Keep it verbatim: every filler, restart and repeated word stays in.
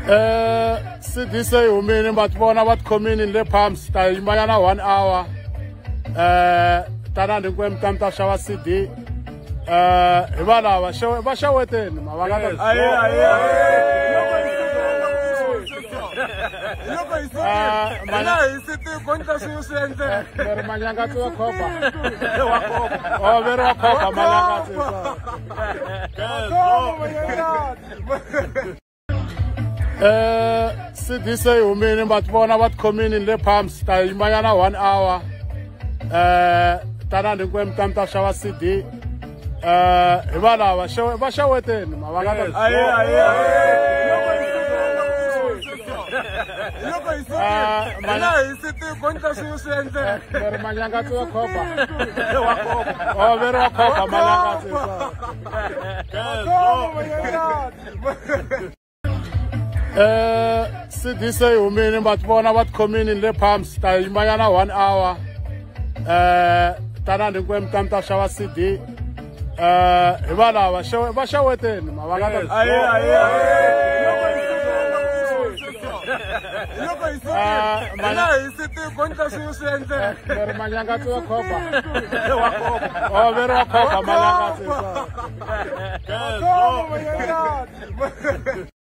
Eh C D se humini bathi bona bathi khomini le pumps ta imanyana one hour eh tana ndinkwem tamta shawa C D eh ibala ba shawe ba shaweteni mabaka aye aye Loko isiphi mina isiphi konta siyosente Ver manyanga tu khopa Oh ver khopa manyanga tu Eh C D se humini bathi bona bathi khomini le pumps ta imanyana one hour eh tana ndinkwem tamta shawa C D eh ibala ba shawe ba shaweteni mabaka aye aye Loko isiphi mina isiphi konta siyosente Ver manyanga tu khopa Oh ver khopa manyanga tu Eh C D se humini bathi bona bathi khomini le pumps ta imanyana one hour eh tana ndinkwem tamta shawa C D eh ibala ba shawe ba shaweteni mabaka aye aye Loko isiphi mina isiphi konta siyosente Ver manyanga tu khopa Oh ver khopa manyanga tu